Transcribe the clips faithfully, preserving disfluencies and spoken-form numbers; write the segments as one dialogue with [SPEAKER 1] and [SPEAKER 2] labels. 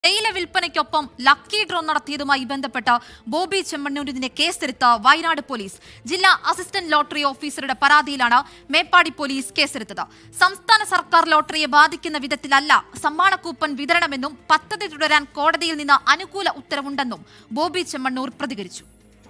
[SPEAKER 1] തേയില വിൽപ്പനയ്ക്കൊപ്പം lucky draw നടത്തിയതുമായി ബന്ധപ്പെട്ട് ബോബി ചെമ്മണ്ണൂരിനെ കേസെടുത്ത വയനാട് പോലീസ്. ജില്ലാ അസിസ്റ്റന്റ് ലോട്ടറി ഓഫീസറുടെ പരാതിയിലാണ് മേപ്പാടി പോലീസ് കേസെടുത്തത്. സംസ്ഥാന സർക്കാർ ലോട്ടറിയെ ബാധിക്കുന്ന വിധത്തിലല്ല സമ്മാന കൂപ്പൺ വിതരണമെന്നും പദ്ധതി തുടരാൻ കോടതിയിൽ നിന്ന് അനുകൂല ഉത്തരവുണ്ടെന്നും ബോബി ചെമ്മണ്ണൂർ പ്രതികരിച്ചു.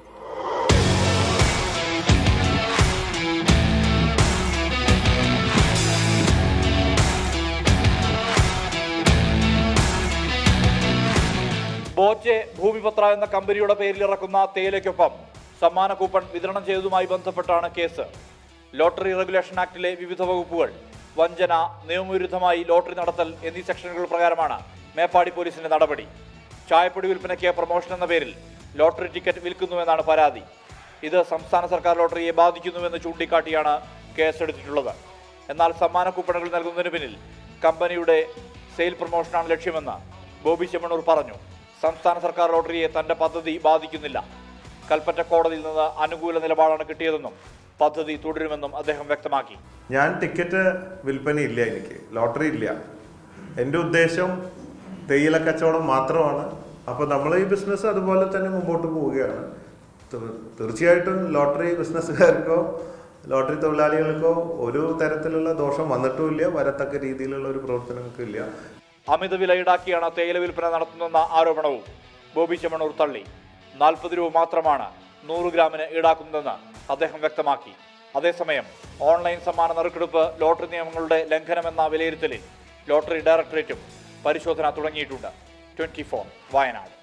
[SPEAKER 2] ബോച്ചെ ഭൂമിപത്ര എന്ന കമ്പനിയുടെ പേരിൽ ഇറക്കുന്ന തേയിലയ്ക്കൊപ്പം സമ്മാന കൂപ്പൺ വിതരണം ചെയ്തതുമായി ബന്ധപ്പെട്ടാണ് കേസ്. ലോട്ടറി റെഗുലേഷൻ ആക്ടിലെ വിവിധ വകുപ്പുകൾ, വഞ്ചന, നിയമവിരുദ്ധമായി ലോട്ടറി നടത്തൽ എന്നീ സെക്ഷനുകൾ പ്രകാരമാണ് മേപ്പാടി പോലീസിന്റെ നടപടി. ചായപ്പൊടി വിൽപ്പനയ്ക്ക് പ്രൊമോഷൻ എന്ന പേരിൽ ലോട്ടറി ടിക്കറ്റ് വിൽക്കുന്നുവെന്നാണ് പരാതി. ഇത് സംസ്ഥാന സർക്കാർ ലോട്ടറിയെ ബാധിക്കുന്നുവെന്ന് ചൂണ്ടിക്കാട്ടിയാണ് കേസെടുത്തിട്ടുള്ളത്. എന്നാൽ സമ്മാന കൂപ്പണുകൾ നൽകുന്നതിന് പിന്നിൽ കമ്പനിയുടെ സെയിൽ പ്രൊമോഷനാണ് ലക്ഷ്യമെന്ന് ബോബി ചെമ്മണ്ണൂർ പറഞ്ഞു. സംസ്ഥാന സർക്കാർ ലോട്ടറിയെ തന്റെ പദ്ധതി ബാധിക്കുന്നില്ല. കൽപ്പറ്റ കോടതിയിൽ നിന്ന് അനുകൂല നിലപാടാണ് കിട്ടിയതെന്നും പദ്ധതി തുടരുമെന്നും അദ്ദേഹം വ്യക്തമാക്കി.
[SPEAKER 3] ഞാൻ ടിക്കറ്റ് വിൽപ്പനയില്ല, എനിക്ക് ലോട്ടറി ഇല്ല. എൻ്റെ ഉദ്ദേശം തേയില കച്ചവടം മാത്രമാണ്. അപ്പോൾ നമ്മൾ ഈ ബിസിനസ് അതുപോലെ തന്നെ മുമ്പോട്ട് പോവുകയാണ്. തീർച്ചയായിട്ടും ലോട്ടറി ബിസിനസ്സുകാർക്കോ ലോട്ടറി തൊഴിലാളികൾക്കോ ഒരു തരത്തിലുള്ള ദോഷം വന്നിട്ടുമില്ല, വരത്തക്ക രീതിയിലുള്ള ഒരു പ്രവർത്തനങ്ങൾക്കില്ല.
[SPEAKER 2] അമിത വില ഈടാക്കിയാണ് തേയില വിൽപ്പന നടത്തുന്നെന്ന ആരോപണവും ബോബി ചെമ്മണ്ണൂർ തള്ളി. നാൽപ്പത് രൂപ മാത്രമാണ് നൂറ് ഗ്രാമിന് ഈടാക്കുന്നതെന്ന് അദ്ദേഹം വ്യക്തമാക്കി. അതേസമയം ഓൺലൈൻ സമ്മാന നറുക്കെടുപ്പ് ലോട്ടറി നിയമങ്ങളുടെ ലംഘനമെന്ന വിലയിരുത്തലിൽ ലോട്ടറി ഡയറക്ടറേറ്റും പരിശോധന തുടങ്ങിയിട്ടുണ്ട്. Twenty four Wayanad.